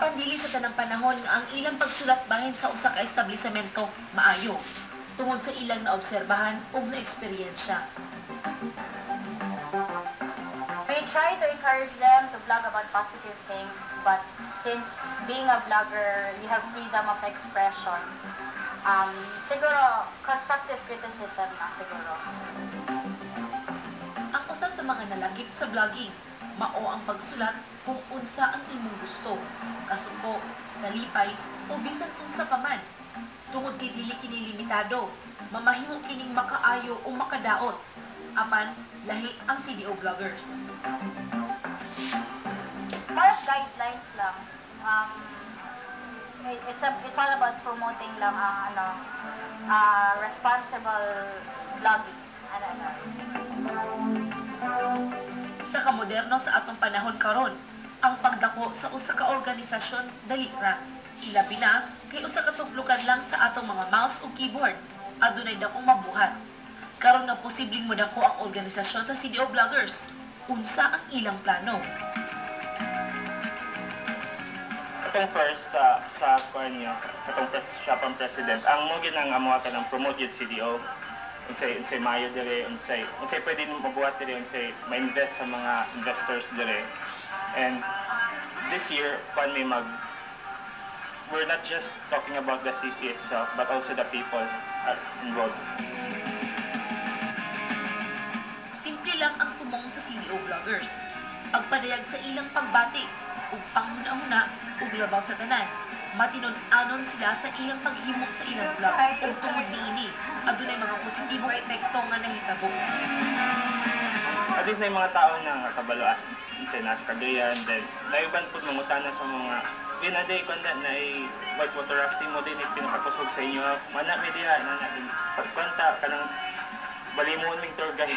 Apan dili sa tanang panahon nga ang ilang pagsulat bahin sa usa ka establisamento maayo tungod sa ilang naobserbahan ug naeksperyensya. We try to encourage them to blog about positive things, but since being a vlogger, you have freedom of expression. Siguro, constructive criticism na siguro. Ang usa sa mga nalakip sa vlogging, mao ang pagsulat kung unsa ang imong gusto, kasuko, nalipay, o bisan unsa pa man. Tungod kay dili kini limitado, mamahimo kining makaayo o makadaot. Apan, lahi ang CDO vloggers. More guidelines lang. It's all about promoting lang responsible vlogging. Sa kamoderno sa atong panahon karon, ang pagdako sa usa ka organisasyon dali ra. Ilabi na kay usa ka tuplukan lang sa atong mga mouse ug keyboard. Adunay dakong mabuhat. Karon nga posibleng modako ang organisasyon sa CDO vloggers. Unsa ang ilang plano? Katong first sa kanyo, katong Shopang President, ang mo ginang amuha ka ng promote yung CDO. Unsay mayo dire, unsay pwede mabuhat dire, unsay ma-invest sa mga investors dire. And this year, we're not just talking about the city itself, but also the people involved. Simple lang ang tumong sa CDO vloggers. Pagpadayag sa ilang pagbati ug panghuna-huna ug labaw sa tanan. Matinud-anon sila sa ilang paghimo sa ilang vlog ug tungod niini adunay mga positibong epekto nga nahitabo. At least na yung mga tao na kabalo as nasa Cagayan, then naiban po mangutana sa mga ginaday kunda na white water rafting mo din pinakakusog sa inyo. Mana media na din pagkonta kanang balimon ming tour guide.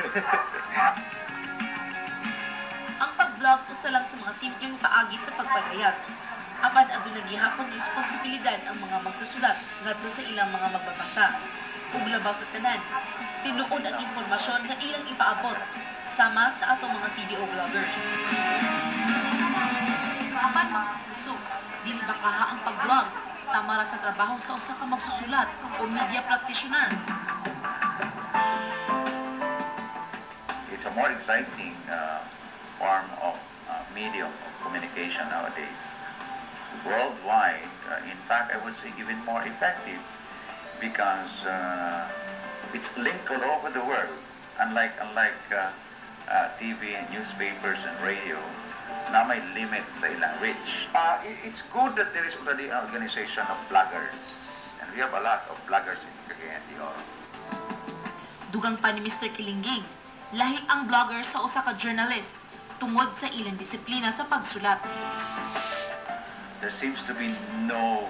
Ang pag-vlog usa lang sa mga simpleng paagi sa pagpadayag. Apan adunay gihapon responsibilidad ang mga magsusulat ngadto sa ilang mga magbabasa. Ug labaw sa tanan, tinuod ang impormasyon nga ilang ipaabot sama sa atong mga CDO vloggers. Apan mga puso, dili ba kaha ang pag-vlog sama ra sa trabaho sa usa ka magsusulat o media practitioner? It's a more exciting form of medium of communication nowadays. Worldwide, in fact, I would say even more effective because it's linked all over the world. Unlike TV and newspapers and radio, na may limit sa ilang reach. It's good that there is already an organization of bloggers, and we have a lot of bloggers in Cagayan de Oro. Dugang pa ni Mr. Kilingging, lahi ang blogger sa usa ka journalist tungod sa ilang disiplina sa pagsulat. There seems to be no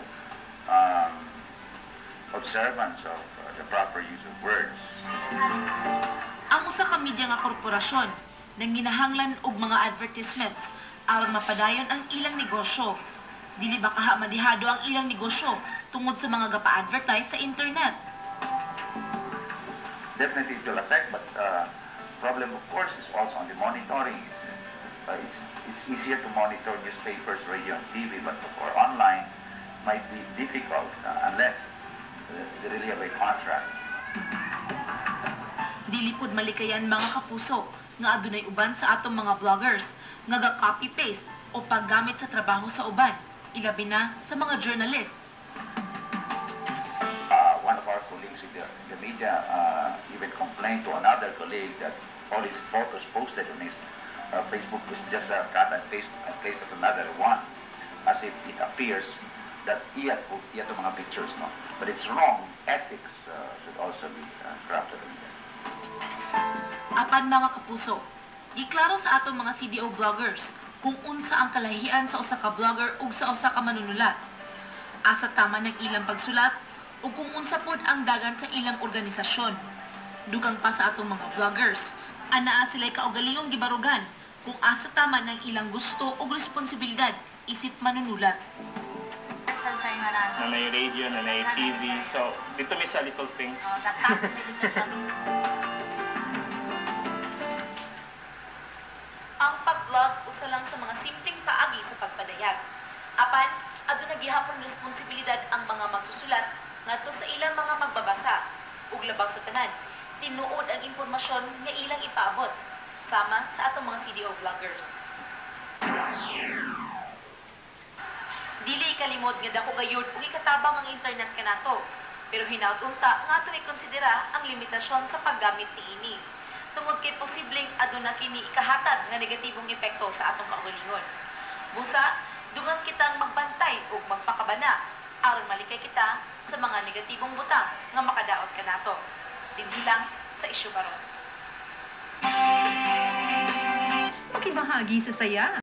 observance of the proper use of words. Ang usa ka media nga korporasyon nang ginahanglan og mga advertisements aron mapadayon ang ilang negosyo. Dili ba kaha madihado ang ilang negosyo tungod sa mga gapa-advertise sa internet? Definitely it will affect, but problem of course is also on the monitoring. It's easier to monitor newspapers, radio, and TV, but for online might be difficult unless they really have a contract. Dili pud malikayan mga kapuso nga adunay uban sa atong mga vloggers nga ga-copy-paste o paggamit sa trabaho sa uban, ilabi na sa mga journalists. One of our colleagues in the media even complained to another colleague that all his photos posted on his Facebook was just cut and placed at another one, as if it appears that iya to mga pictures, no? But it's wrong. Ethics should also be crafted in there. Apan mga kapuso, giklaro sa atong mga CDO vloggers kung unsa ang kalahian sa usa ka vlogger ug sa usa ka manunulat. Asa tama ng ilang pagsulat ug kung unsa pod ang dagan sa ilang organisasyon. Dugang pa sa atong mga vloggers, anaa sila'y kaugalingong gibarugan kung asa tama ng ilang gusto o responsibilidad isip manunulat. Na may radio, na may TV, so dito may sa little things. Ang pag-vlog usa lang sa mga simpleng paagi sa pagpadayag. Apan, aduna gihapon responsibilidad ang mga magsusulat ngadto sa ilang mga magbabasa ug labaw sa tanan. Tinuod ang impormasyon nga ilang ipaabot sama sa atong mga CDO vloggers. Dili ikalimod nga dako gayud ug ikatabang ang internet kanato, pero hinaut-unta nga atong ikonsidera ang limitasyon sa paggamit niini. Tungod kay posibleng aduna kini ikahatag nga negatibong epekto sa atong kaugalingon. Busa, dungan kitang magbantay ug magpakabana aron malikay kita sa mga negatibong butang nga makadaot kanato. Dinhi lang sa isyu karon. Makibahagi sa saya.